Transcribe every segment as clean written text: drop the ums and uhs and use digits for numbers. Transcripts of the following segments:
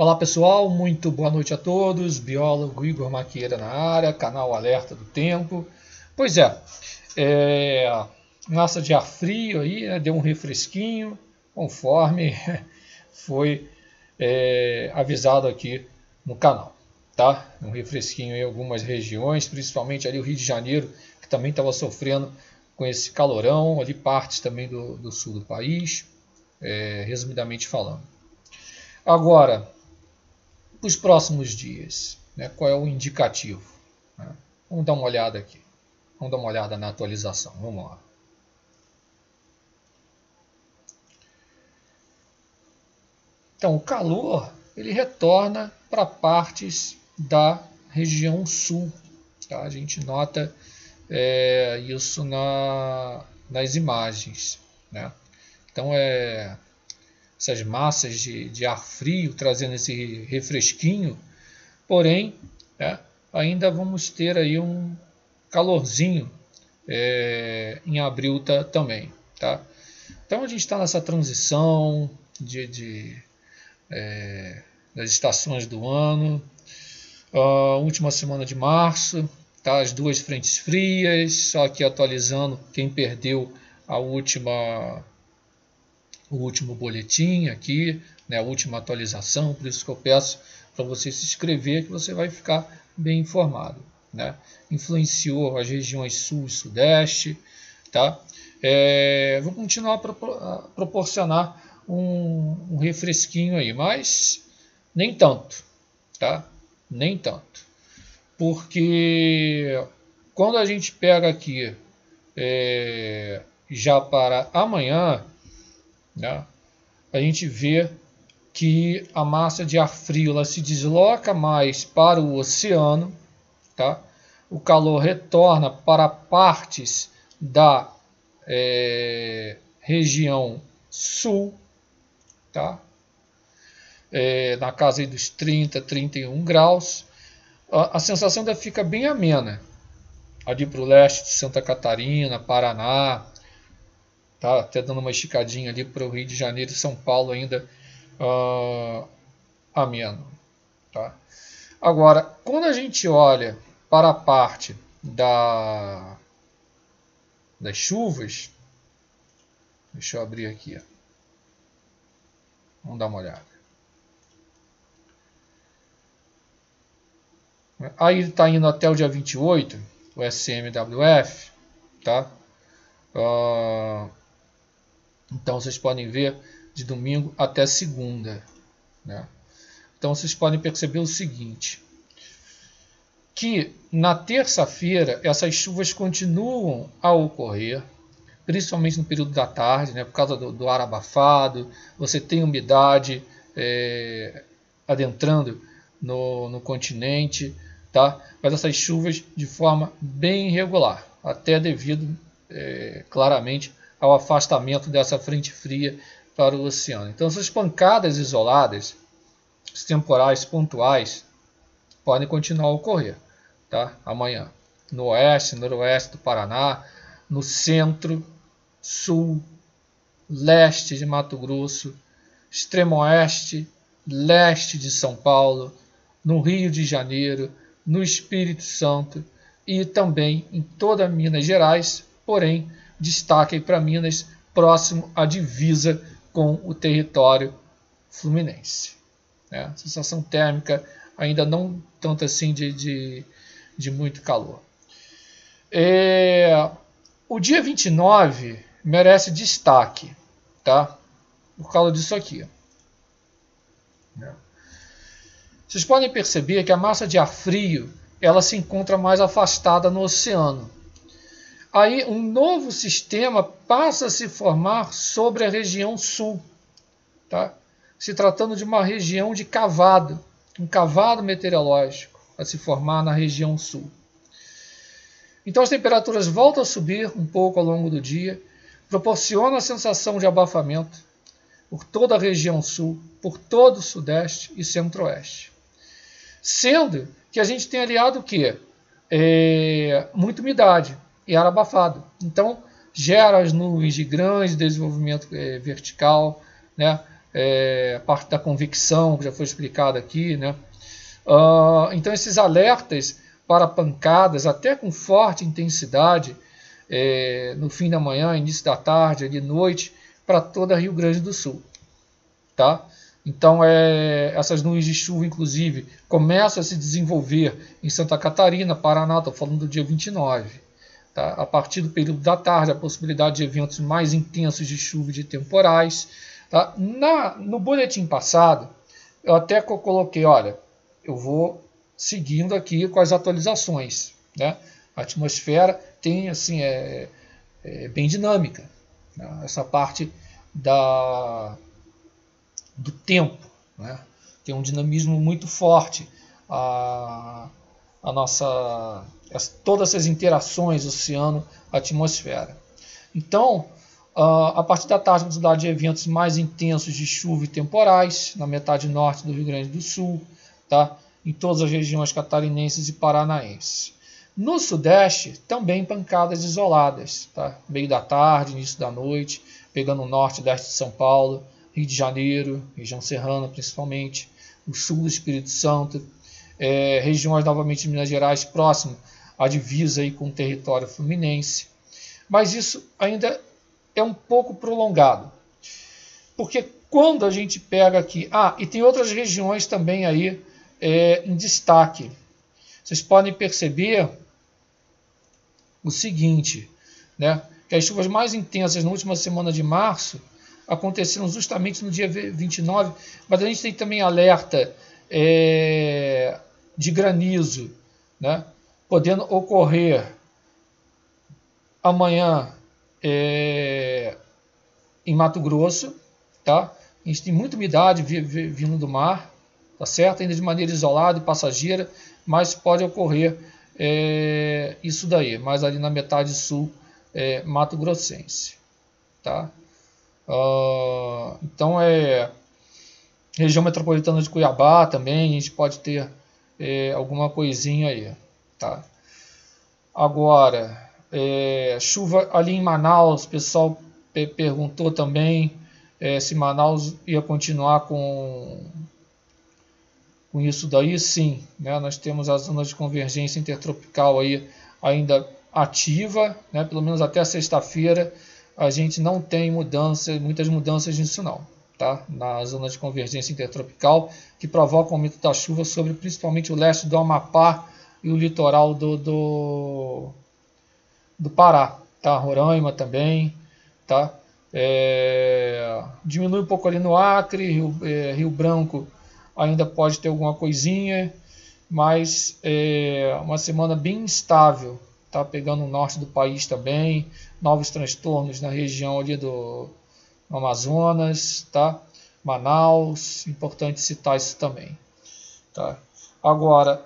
Olá pessoal, muito boa noite a todos, biólogo Igor Maquieira na área, canal Alerta do Tempo. Pois massa de ar frio aí, né, deu um refresquinho, conforme foi avisado aqui no canal, tá? Um refresquinho em algumas regiões, principalmente ali o Rio de Janeiro, que também estava sofrendo com esse calorão, ali partes também do sul do país, resumidamente falando. Agora, para os próximos dias, né, qual é o indicativo? Né? Vamos dar uma olhada aqui. Vamos dar uma olhada na atualização. Vamos lá. Então, o calor ele retorna para partes da região sul. Tá? A gente nota isso nas imagens. Né? Então, essas massas de ar frio trazendo esse refresquinho, porém, né, ainda vamos ter aí um calorzinho em abril também. Tá? Então a gente está nessa transição das estações do ano, última semana de março, tá? As duas frentes frias, só que atualizando quem perdeu o último boletim aqui, né, a última atualização, por isso que eu peço para você se inscrever, que você vai ficar bem informado. Né? Influenciou as regiões sul e sudeste. Tá? Vou continuar a proporcionar um refresquinho aí, mas nem tanto. Tá? Nem tanto. Porque quando a gente pega aqui já para amanhã, né, a gente vê que a massa de ar frio ela se desloca mais para o oceano, tá? O calor retorna para partes da região sul, tá? Na casa aí dos 30, 31 graus. A sensação ainda fica bem amena, ali para o leste de Santa Catarina, Paraná, tá? Até dando uma esticadinha ali para o Rio de Janeiro e São Paulo ainda ameno. Tá? Agora, quando a gente olha para a parte das chuvas, deixa eu abrir aqui. Vamos dar uma olhada. Aí ele está indo até o dia 28, o SMWF, tá? Então vocês podem ver de domingo até segunda. Né? Então vocês podem perceber o seguinte, que na terça-feira essas chuvas continuam a ocorrer, principalmente no período da tarde, né, por causa do ar abafado, você tem umidade adentrando no continente, tá? Mas essas chuvas de forma bem irregular, até devido claramente ao afastamento dessa frente fria para o oceano. Então essas pancadas isoladas, temporais pontuais, podem continuar a ocorrer, tá? Amanhã, no oeste, noroeste do Paraná, no centro, sul, leste de Mato Grosso, extremo oeste, leste de São Paulo, no Rio de Janeiro, no Espírito Santo e também em toda Minas Gerais, porém, destaque para Minas, próximo à divisa com o território fluminense. Sensação térmica ainda não tanto assim de muito calor. O dia 29 merece destaque, tá? Por causa disso aqui. Vocês podem perceber que a massa de ar frio ela se encontra mais afastada no oceano. Aí um novo sistema passa a se formar sobre a região sul, tá? Se tratando de uma região de cavado, um cavado meteorológico a se formar na região sul. Então as temperaturas voltam a subir um pouco ao longo do dia, proporciona a sensação de abafamento por toda a região sul, por todo o sudeste e centro-oeste. Sendo que a gente tem aliado o quê? Muita umidade e ar abafado. Então gera as nuvens de grande desenvolvimento vertical, né? a parte da convecção, que já foi explicado aqui, né? Então esses alertas para pancadas, até com forte intensidade, no fim da manhã, início da tarde, de noite, para toda Rio Grande do Sul. Tá? Então essas nuvens de chuva, inclusive, começam a se desenvolver em Santa Catarina, Paraná, estou falando do dia 29. Tá? A partir do período da tarde, a possibilidade de eventos mais intensos de chuva e de temporais. Tá? No boletim passado, eu até coloquei, olha, eu vou seguindo aqui com as atualizações. Né? A atmosfera tem, assim, bem dinâmica. Né? Essa parte do tempo, né? Tem um dinamismo muito forte. Todas essas interações oceano-atmosfera. Então, a partir da tarde, possibilidade de eventos mais intensos de chuva e temporais na metade norte do Rio Grande do Sul, tá? Em todas as regiões catarinenses e paranaenses. No sudeste, também pancadas isoladas, tá? Meio da tarde, início da noite, pegando o norte e leste de São Paulo, Rio de Janeiro, região serrana principalmente, o sul do Espírito Santo, regiões novamente de Minas Gerais, próximo à divisa aí com o território fluminense. Mas isso ainda é um pouco prolongado, porque quando a gente pega aqui... e tem outras regiões também aí em destaque. Vocês podem perceber o seguinte, né, que as chuvas mais intensas na última semana de março aconteceram justamente no dia 29, mas a gente tem também alerta de granizo, né, podendo ocorrer amanhã em Mato Grosso, tá? A gente tem muita umidade vindo do mar, tá certo? Ainda de maneira isolada e passageira, mas pode ocorrer isso daí, mais ali na metade sul Mato Grossense, tá? Então região metropolitana de Cuiabá também, a gente pode ter alguma coisinha aí, tá? Agora, chuva ali em Manaus, o pessoal perguntou também se Manaus ia continuar com isso daí. Sim, né? Nós temos a zona de convergência intertropical aí ainda ativa, né? Pelo menos até sexta-feira a gente não tem muitas mudanças nisso não, tá? Na zona de convergência intertropical, que provoca o aumento da chuva sobre principalmente o leste do Amapá e o litoral do Pará, tá? Roraima também, tá? Diminui um pouco ali no Acre, Rio Branco ainda pode ter alguma coisinha, mas uma semana bem instável, tá? Pegando o norte do país também, novos transtornos na região ali do Amazonas, tá? Manaus, importante citar isso também, tá? Agora,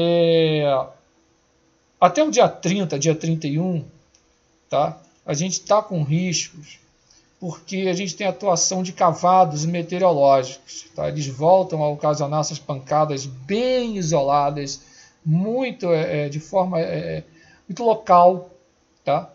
até o dia 30, dia 31, tá? A gente está com riscos, porque a gente tem atuação de cavados meteorológicos, tá? Eles voltam a ocasionar essas pancadas bem isoladas, muito de forma muito local, tá?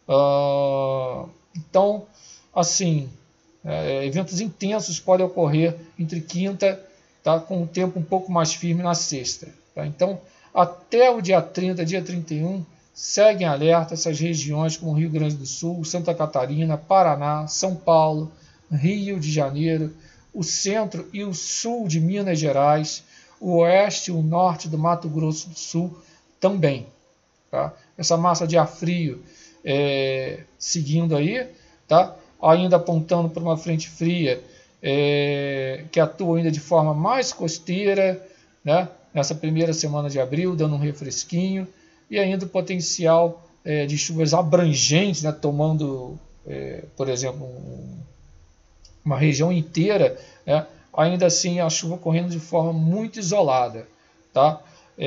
Então, assim, eventos intensos podem ocorrer entre quinta, tá? Com o tempo um pouco mais firme na sexta, tá? Então, até o dia 30, dia 31, seguem alerta essas regiões como Rio Grande do Sul, Santa Catarina, Paraná, São Paulo, Rio de Janeiro, o centro e o sul de Minas Gerais, o oeste e o norte do Mato Grosso do Sul também, tá? Essa massa de ar frio seguindo aí, tá? Ainda apontando para uma frente fria que atua ainda de forma mais costeira, né? Nessa primeira semana de abril, dando um refresquinho, e ainda o potencial de chuvas abrangentes, né? Tomando, por exemplo, uma região inteira, né? Ainda assim a chuva correndo de forma muito isolada, tá?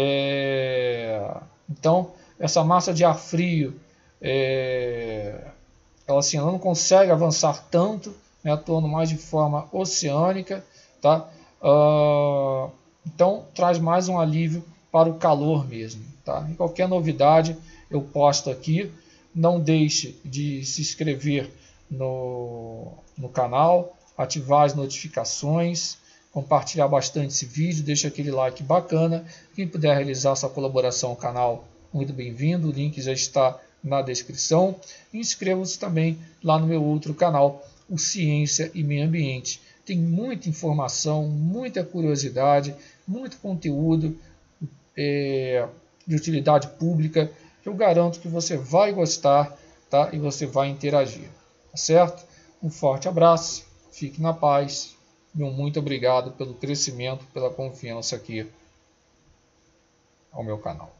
Então, essa massa de ar frio, ela não consegue avançar tanto, né? Atuando mais de forma oceânica, tá? Então, traz mais um alívio para o calor mesmo, tá? E qualquer novidade eu posto aqui. Não deixe de se inscrever no canal, ativar as notificações, compartilhar bastante esse vídeo, deixa aquele like bacana. Quem puder realizar essa colaboração ao canal, muito bem-vindo, o link já está na descrição. Inscreva-se também lá no meu outro canal, o Ciência e Meio Ambiente. Tem muita informação, muita curiosidade, muito conteúdo de utilidade pública, que eu garanto que você vai gostar, tá? E você vai interagir, tá certo? Um forte abraço, fique na paz, meu muito obrigado pelo crescimento, pela confiança aqui ao meu canal.